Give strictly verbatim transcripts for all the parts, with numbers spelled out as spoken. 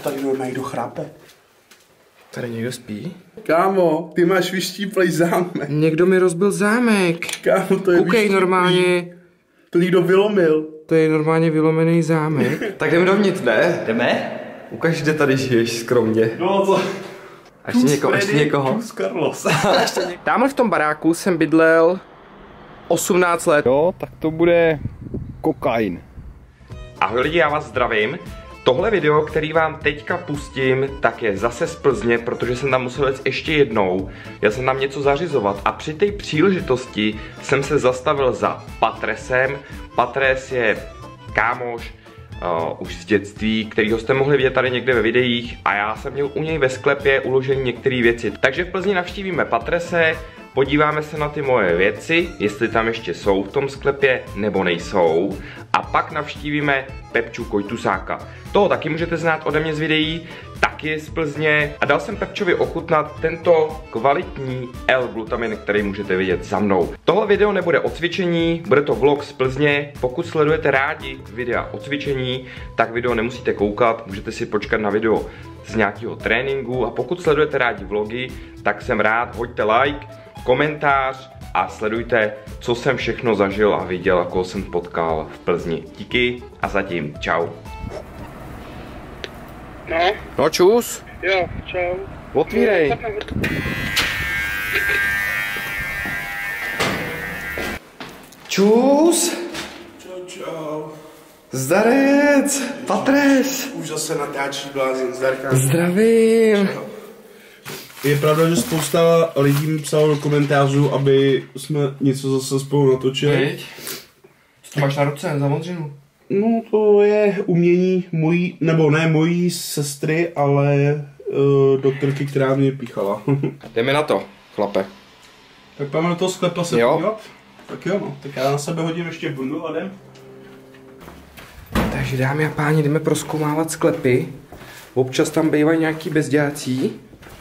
tady normálně kdo chrápe. Tady někdo spí? Kámo, ty máš vyštíplej zámek. Někdo mi rozbil zámek. Kámo, to je Koukej, normálně. To někdo vylomil. To je normálně vylomený zámek. Tak jdeme dovnitř, ne? Jdeme? Ukaž, kde tady žiješ skromně. No to... A ještě někoho, ještě někoho. Carlos. Tamhle v tom baráku jsem bydlel osmnáct let. Jo, tak to bude kokain. Ahoj lidi, já vás zdravím. Tohle video, který vám teďka pustím, tak je zase z Plzně, protože jsem tam musel jít ještě jednou. Já jsem tam něco zařizovat a při té příležitosti jsem se zastavil za Patresem. Patres je kámoš uh, už z dětství, kterýho jste mohli vidět tady někde ve videích a já jsem měl u něj ve sklepě uložené některé věci. Takže v Plzni navštívíme Patrese, podíváme se na ty moje věci, jestli tam ještě jsou v tom sklepě nebo nejsou. A pak navštívíme Pepču Kojtusáka. Toho taky můžete znát ode mě z videí, taky z Plzně. A dal jsem Pepčovi ochutnat tento kvalitní L-glutamin, který můžete vidět za mnou. Tohle video nebude o cvičení, bude to vlog z Plzně. Pokud sledujete rádi videa o cvičení, tak video nemusíte koukat, můžete si počkat na video z nějakého tréninku. A pokud sledujete rádi vlogy, tak jsem rád, hoďte like, komentář a sledujte, co jsem všechno zažil a viděl a koho jsem potkal v Plzni. Díky a zatím čau. No? No čus. Jo, čau. Otvírej. Čus. Čau, čau. Zdarec. Patres. Už zase natáčí blázen, zdarka. Zdravím. Čau. Je pravda, že spousta lidí mi psalo do komentářů, aby jsme něco zase spolu natočili. Teď. Co máš na ruce, za modřinu? No to je umění mojí, nebo ne mojí sestry, ale uh, doktorky, která mě píchala. Jdeme na to, chlape. Tak pojďme do toho sklepa se Jo. podívat? Tak jo, no. Tak já na sebe hodím ještě bundl a jdem. Takže dámy a páni, jdeme prozkoumávat sklepy. Občas tam bývají nějaký bezdělácí.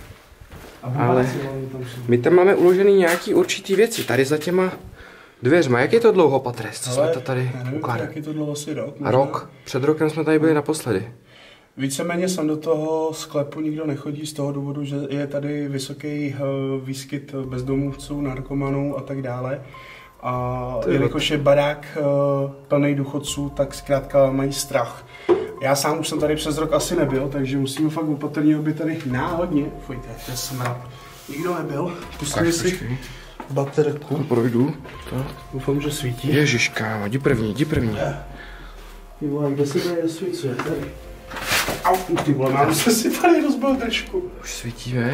Ale my tam máme uložený nějaký určitý věci. Tady za těma dveřma. Jak je to dlouho, Patres, co jsme to tady ukládali? Jak je to dlouho, asi rok. A rok? Před rokem jsme tady byli naposledy. Víceméně sem do toho sklepu nikdo nechodí z toho důvodu, že je tady vysoký výskyt bezdomovců, narkomanů a tak dále. A jelikož je barák plný důchodců, tak zkrátka mají strach. Já sám už jsem tady přes rok asi nebyl, takže musíme fakt opatrně, aby tady náhodně, fojte, to je smrad, nikdo nebyl. Pustili si baterku. To projdu. To. Doufám, že svítí. Ježiška, jdi první, jdi první. Ty vole, kde se tady svícuje? Tady. Au, ty vole, mám se si tady rozbil držku. Už svítíme.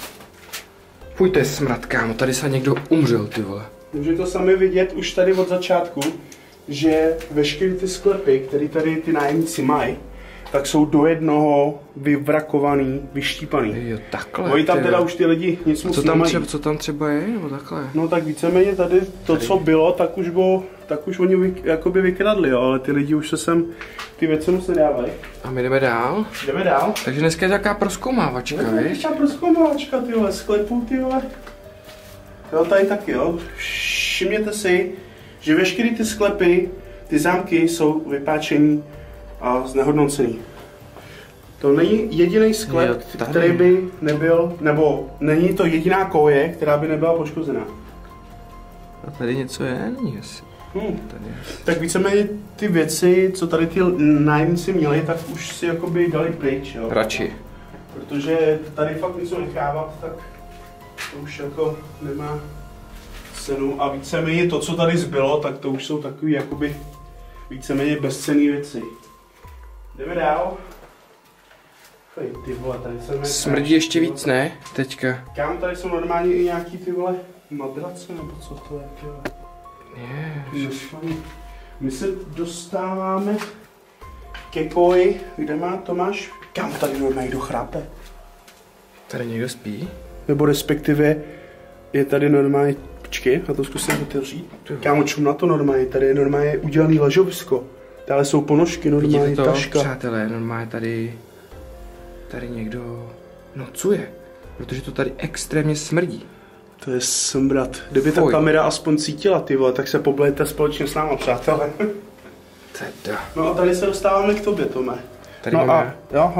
Fuj, to je smrad, kámo, tady se někdo umřel, ty vole. Můžete to sami vidět už tady od začátku, že veškeré ty sklepy, které tady ty nájemníci mají, tak jsou do jednoho vyvrakovaný, vyštípaný. Jo, takhle. Oni tam teda už ty lidi nic moc co tam, nemají. třeba, co tam třeba je, nebo takhle? No tak víceméně tady to, tady. Co bylo, tak už bylo, tak už oni vy, jakoby vykradli, jo, ale ty lidi už se sem, ty věci mu se dávají. A my jdeme dál? Jdeme dál. Takže dneska je taková prozkoumávačka, no, víš? Taková prozkoumávačka, tyhle, sklepů, tyhle. Jo, tady taky, jo. Všimněte si, že veškeré ty sklepy, ty zámky jsou vypáčený a znehodnocený. To není jediný sklep, jo, který by nebyl, nebo není to jediná koje, která by nebyla poškozená. A tady něco je? Není asi. Hmm. Tady je. Tak víceméně ty věci, co tady ty nájemníci měli, tak už si jakoby dali pryč, jo. Radši. Protože tady fakt něco nechávat, tak to už jako nemá cenu. A víceméně to, co tady zbylo, tak to už jsou takový jakoby víceméně bezcenné věci. Jdeme dál. Fej, ty vole, tady jsem... Smrdí ještě víc, ne? Teďka. Kam tady jsou normálně i nějaký ty vole madrace, nebo co to je, ty vole? Ježiš. My se dostáváme ke koji, kde má Tomáš? Kam tady normálně kdo chrápe? Tady někdo spí? Nebo respektive je tady normálně, počkej, a to zkusím otevřít. Kámo, čum na to normálně, tady je normálně udělaný ležovisko. Tady jsou ponožky, normálně vidíte to, taška. Přátelé, normálně tady, tady někdo nocuje, protože to tady extrémně smrdí. To je smrad. Kdyby ta kamera aspoň cítila, ty vole, tak se poblejte společně s náma, přátelé. Teda. No a tady se dostáváme k tobě, Tome. Tady no máme... a, jo, hele,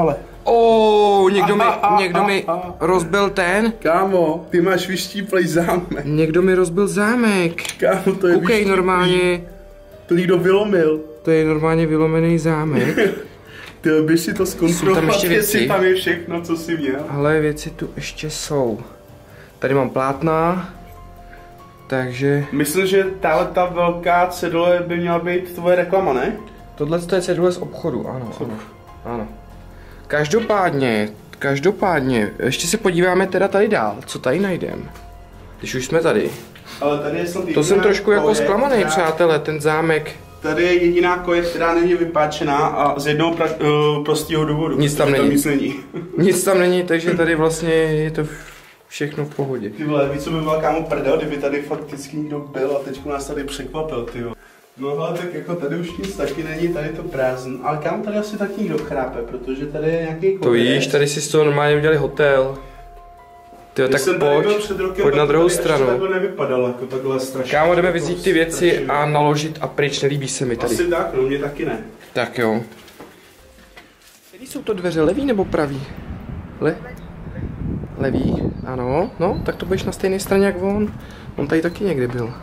Oh, někdo mi, někdo mi rozbil ten. Kámo, ty máš vyštíplej zámek. Někdo mi rozbil zámek. Kámo, to je Koukej, vyštíplý. normálně. To někdo vylomil. To je normálně vylomený zámek. Ty běž si to zkontrolovat, jestli tam je všechno, co jsi měl. Ale věci tu ještě jsou. Tady mám plátna. Takže... Myslím, že tahle ta velká cedule by měla být tvoje reklama, ne? Tohle je cedule z obchodu, ano, ano, ano. Každopádně, každopádně, ještě se podíváme teda tady dál, co tady najdeme. Když už jsme tady. Ale tady je snad To jsem trošku jako zklamaný, která... přátelé, ten zámek. Tady je jediná koje, která není vypáčená a z jednoho pra, uh, prostého důvodu. Nic tam není. Tam nic není. Nic tam není, takže tady vlastně je to všechno v pohodě. Ty vole, víš, co by byla kámo prdel, kdyby tady fakticky někdo byl a teď nás tady překvapil, ty jo. No ale tak jako tady už nic taky není, tady to prázdn, ale kámo tady asi taky někdo chrápe, protože tady je nějaký To víš, tady si z toho normálně udělali hotel. Tyjo, tak pojď, rokem, pojď na druhou stranu. To nevypadalo jako takhle strašně. Kámo, jdeme vzít ty věci strašně. A naložit a pryč, nelíbí se mi tady. Asi tak, no mě taky ne. Tak jo. Který jsou to dveře, levý nebo pravý? Le? Levý, ano, no, tak to budeš na stejné straně jak on. On tady taky někde byl.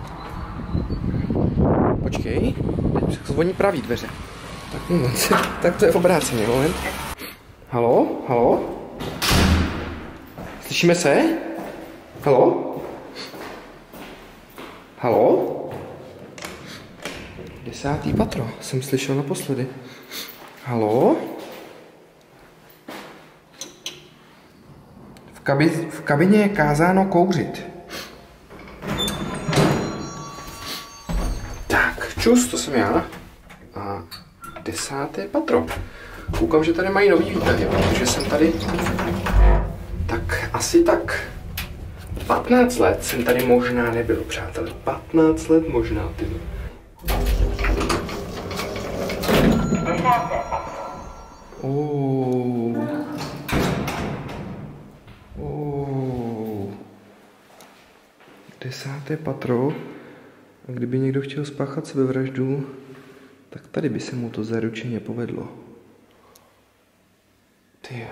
Počkej, teď zvoní pravý dveře. Tak, moment, tak to je obráceně, moment. Halo, halo? Slyšíme se? Halo? Halo? Desátý patro, jsem slyšel naposledy. Halo? V, kabi v kabině je kázáno kouřit. Tak, čus, to jsem já. A desáté patro. Koukám, že tady mají nový výtahy, protože jsem tady... Tak, asi tak... patnáct let jsem tady možná nebyl, přátelé. patnáct let možná, ty. Oh. Oh. Desáté patro. A kdyby někdo chtěl spáchat sebevraždu, tak tady by se mu to zaručeně povedlo. Ty.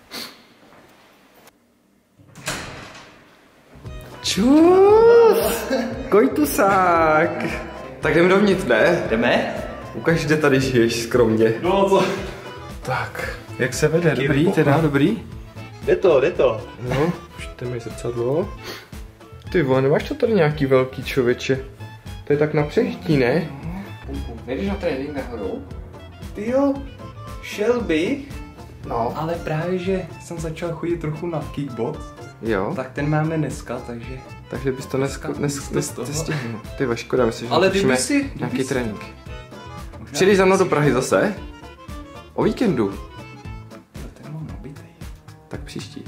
Čus! Kojtusák! Tak jdeme dovnitř, ne? Jdeme? Ukaž, kde tady žiješ skromně. No co? Tak, jak se vede? Dobrý, teda, dobrý? Jde to, jde to. No, už tady mají zrcadlo. Ty vole, nemáš to tady nějaký velký člověče? To je tak na přežití, ne? Nejdeš na trénink nahoru? Ty jo, šel bych, No. ale právě, že jsem začal chodit trochu na kickbox, Jo. tak ten máme dneska, takže... Takže bys to dneska nes, nes, toho. nestihnul. Ty vole, škoda, myslím, že Ale natočíme kdyby si- kdyby nějaký si- trénink. Přijdeš za mnou do Prahy zase? O víkendu? No, ten mám nabitej. Tak příští.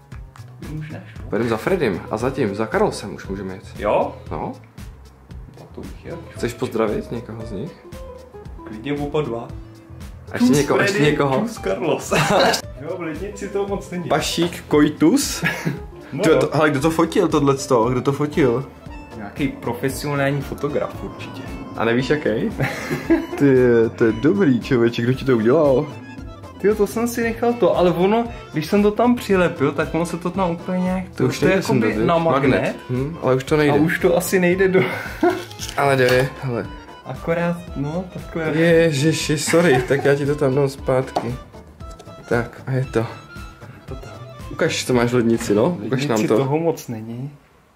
Už našlo. Pojedeme za Fredim a zatím za Karlsem už můžeme jet. Jo? No, Tak to bych jel. chceš pozdravit někoho z nich? Klidně oba dva. A ještě někoho, ještě někoho? Čus Carlos. Jo, v Lednici to moc není. Pašík Kojtus? No, Tyjo, to, hele, kdo to fotil tohleto? Kdo to fotil? nějaký profesionální fotograf určitě. A nevíš jaký? Ty, to je dobrý člověče, kdo ti to udělal? Jo, to jsem si nechal to, ale ono, když jsem to tam přilepil, tak ono se to tam úplně nějak... To už to je nejde sem jakoby tady. na magnet. magnet. Hm, ale už to A nejde. už to asi nejde do... Ale jde, hele. Akorát, no, takhle... Ježiši, sorry, tak já ti to tam dám zpátky. Tak, a je to. To tam. Ukaž, co máš v lednici, no? Ukaž nám to. toho moc není.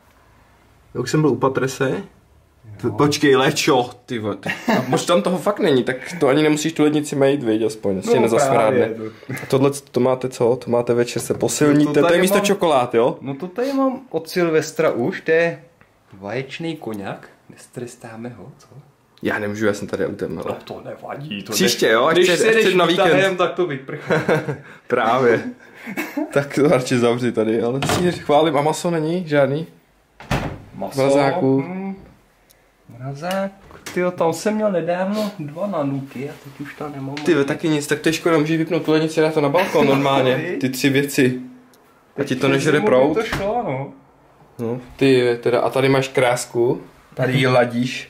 Já už jsem byl u Patrese. T- Počkej, Lečo, ty vole. A možná tam toho fakt není, tak to ani nemusíš tu lednici mít, viď, aspoň, no, nezasmrádne. A tohle, to máte co? To máte večer, se posilníte, To- to to, tady je místo mám- čokolád, jo? No to tady mám od Silvestra už, to je vaječný koněk. Nestrestáme ho, co? Já nemůžu, já jsem tady autem, ale. No to nevadí, to Příště, jo, až Když před- se až jdeš před na víkend. výtahem, tak to vyprchá. Právě. Tak to radši zavři tady, ale si chválím, a maso není? Žádný? Maso. Mrazáku. Hm, mrazák. Tyjo, tam jsem měl nedávno dva nanuky a teď už tam nemám. Ty ve, taky nic, tak to je škoda, můžeš vypnout tu lednici a dát to na balkon normálně, ty tři věci. A ti to nežere proud. To šlo, no. No, ty teda, a tady máš krásku. Tady ji ladíš.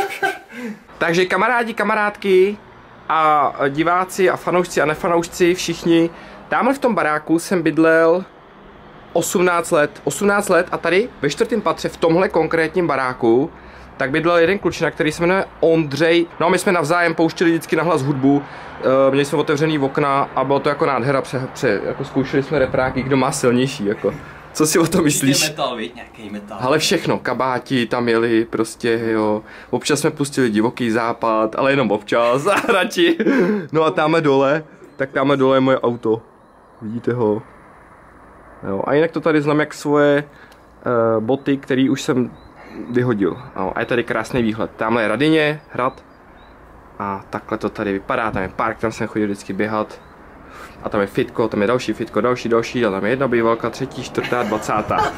Takže kamarádi, kamarádky a diváci a fanoušci a nefanoušci, všichni, Tamhle v tom baráku jsem bydlel osmnáct let. osmnáct let a tady ve čtvrtém patře v tomhle konkrétním baráku tak bydlel jeden klučina, který se jmenuje Ondřej. No a my jsme navzájem pouštěli vždycky nahlas hudbu, e, měli jsme otevřený okna a bylo to jako nádhera, pře, pře, jako zkoušeli jsme repráky, kdo má silnější, jako. Co si o tom myslíš? Metal, víš, nějaký metal. Ale všechno, kabáti tam jeli, prostě jo. Občas jsme pustili Divoký západ, ale jenom občas, radši. No a tamhle dole, tak tamhle dole je moje auto. Vidíte ho? Jo, a jinak to tady znám jak svoje uh, boty, které už jsem vyhodil. No, a je tady krásný výhled. Tamhle je Radyně, hrad. A takhle to tady vypadá. Tam je park, tam jsem chodil vždycky běhat. A tam je fitko, tam je další fitko, další, další. A tam je jedna bývalka, třetí, čtvrtá, dvacátá.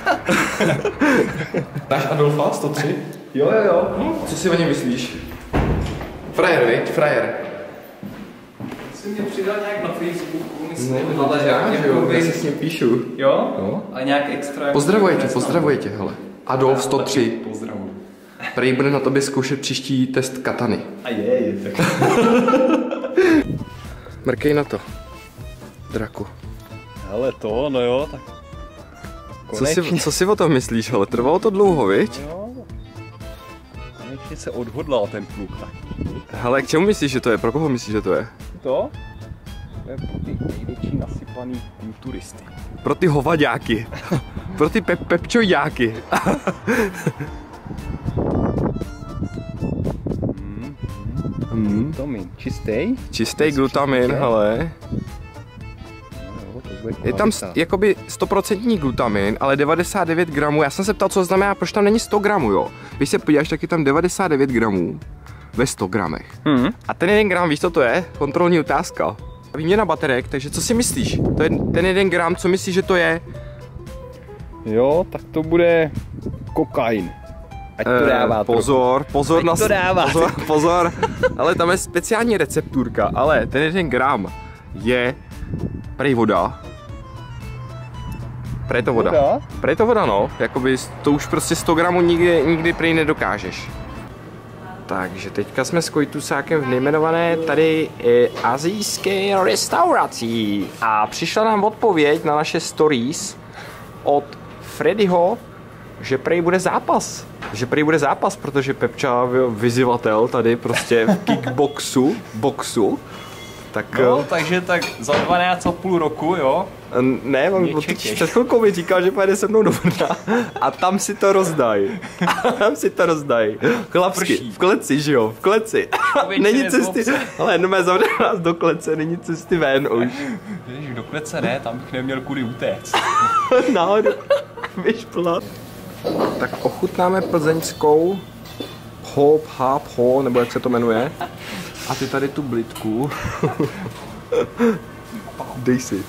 Náš Adolfa, sto tři? Jo, jo, jo. Hm? Co si o něm myslíš? Frajer, viď? Frajer. Jsi mě přidal nějak na Facebooku, myslím, Ne, ale já, jak, jo, já si s ním píšu. Jo? Jo. A nějak extra... Pozdravuje tě, pozdravuje tě, hele. Adolf sto tři. Pozdravuju. Prej bude na tobě zkoušet příští test katany. A je, je tak. Mrkej na to. Draku. Hele to, no jo, tak Co si, co si o tom myslíš, ale trvalo to dlouho, viď? jo. Konečně se odhodlal ten kluk tak. Hele, k čemu myslíš, že to je? Pro koho myslíš, že to je? To? To je pro ty největší nasypaný kulturisty. Pro ty hovaďáky. Pro ty pep pepčoďáky. Hmm. Hmm. Glutamin, čistý? Čistý glutamin, hele. No, to bude Je tam kvalita. jakoby sto procent glutamin, ale devadesát devět gramů. Já jsem se ptal, co znamená, proč tam není sto gramů, jo. Když se podíváš, tak je tam devadesát devět gramů ve sto gramech. Hmm. A ten jeden gram, víš, co to je? Kontrolní otázka. Výměna baterek, takže co si myslíš? To je ten jeden gram, co myslíš, že to je? Jo, tak to bude kokain. Ať to dává Eh, pozor, pozor Ať na to dává. pozor, pozor, ale tam je speciální recepturka, ale ten jeden gram je prej voda. Prej to voda. Voda? Prej to voda, no, jakoby to už prostě sto gramů nikdy, nikdy prej nedokážeš. Takže teďka jsme s Kojtusákem v nejmenované tady e, asijské restauraci a přišla nám odpověď na naše stories od Freddyho, že prej bude zápas. Že prej bude zápas, protože Pepča vyzývatel tady prostě v kickboxu, boxu, tak... No, takže tak za dvanáct a půl roku, jo? Ne, on před chvilkou mi říkal, že pojede se mnou do Brna a tam si to rozdají. Tam si to rozdají. Chlapsky, v kleci, že jo, v kleci. Není cesty, ale jenom je zavřel nás do klece, není cesty ven už. Víš, do klece ne, tam bych neměl kudy utéct. Náhodou, vyšplat. Tak ochutnáme plzeňskou hop, hop, ho, nebo jak se to jmenuje. A ty tady tu blitku. Dej si.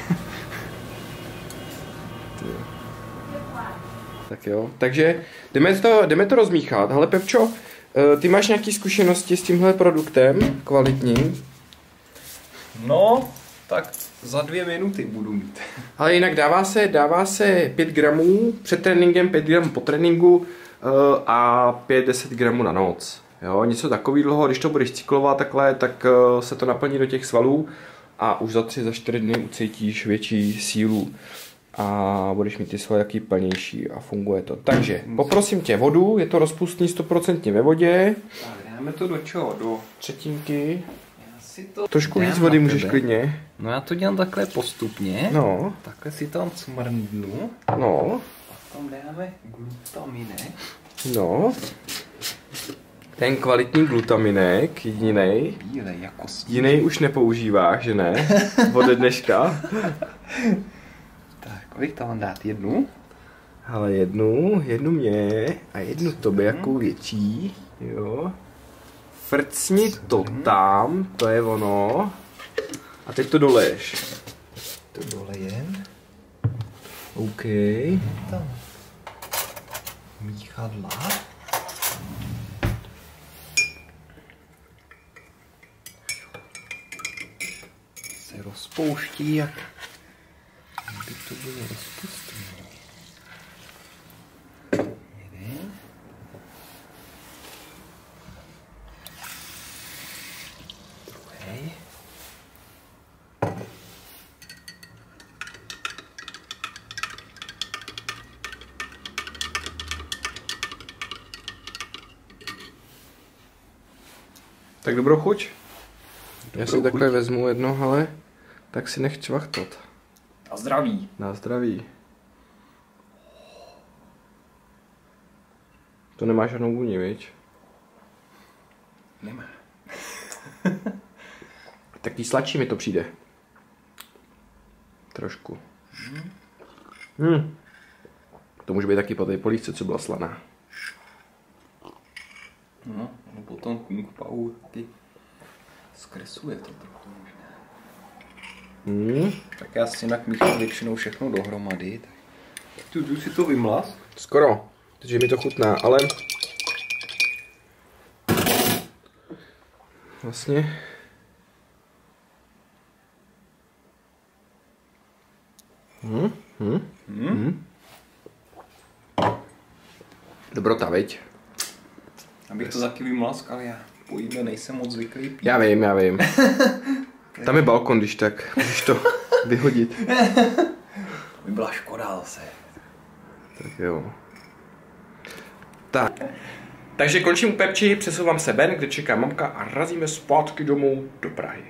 Tak jo, takže jdeme to, jdeme to rozmíchat. Hele Pepčo, ty máš nějaké zkušenosti s tímhle produktem kvalitním? No, tak za dvě minuty budu mít. Ale jinak dává se, dává se pět gramů před tréninkem, pět gramů po tréninku a pět deset gramů na noc. Jo, něco takového, když to budeš cyklovat takhle, tak se to naplní do těch svalů a už za tři, za čtyři dny ucítíš větší sílu a budeš mít ty svaly jaký plnější a funguje to. Takže poprosím tě vodu, je to rozpustný sto procent ve vodě. Tak dáme to do čeho? Do Třetinky. Já si to Trošku dám víc vody na můžeš tebe. klidně. No já to dělám takhle postupně. No, Takhle si tam cmrndnu. no, A tam dáme glutaminek. no. Ten kvalitní glutaminek, jedinej. Bílej jako sníh. Jiný už nepoužíváš, že ne? Ode dneška. Tak, kolik tam mám dát? Jednu? Ale jednu, jednu mě a jednu tobě, jakou větší. Jo. Frcni to tam, to je ono. A teď to doleješ. To dolejem. OK. Tam. Míchadla. Se rozpouští, jak by to bylo rozpustné. Jeden. Druhý. Tak dobrou chuť. Já si takhle vezmu jedno, ale tak si nech čvachtat. A zdraví. Na zdraví. To nemá žádnou vůni, viď? Nemá. Taky sladší mi to přijde. Trošku. Hmm. To může být taky po té polívce, co byla slaná. No, no potom Kung Pao ty zkresluje to trochu možná. Hmm. Tak já si jinak míchám většinou všechno dohromady. Tak tu jdu si to vymlaz. Skoro. Takže mi to chutná, ale vlastně Hmm, hmm, hmm. Hmm. Dobrota, viď? Abych to taky vymlaskal, já po jídle nejsem moc zvyklý pít. Já vím, já vím. Tam je balkon, když tak, můžeš to vyhodit. By byla škoda zase. Tak jo. Tak. Takže končím u Pepči, přesouvám se ven, kde čeká mamka a razíme zpátky domů do Prahy.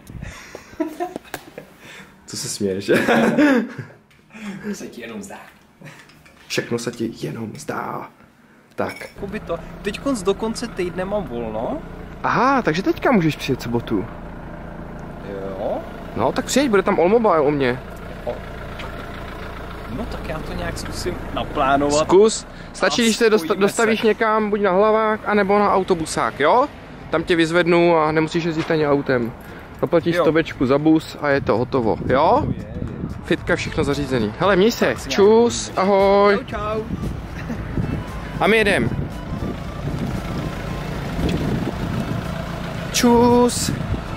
Co se směješ? To se ti jenom zdá. Všechno se ti jenom zdá. Tak. Jakoby to. Teď konc do konce týdne mám volno. Aha, takže teďka můžeš přijet sobotu. Jo. No, tak přijeď, bude tam Allmobile u mě. No tak já to nějak zkusím naplánovat. Zkus. Stačí, A když se dosta- spojíme dostavíš se. někam, buď na hlavách, anebo na autobusák, jo? Tam tě vyzvednu a nemusíš jezdit ani autem. Zaplatíš Jo. stovečku za bus a je to hotovo, jo? Je, je. Fitka, všechno zařízený. Hele, měj se. Čus, ahoj. Čau, čau. A my jedem. Čus.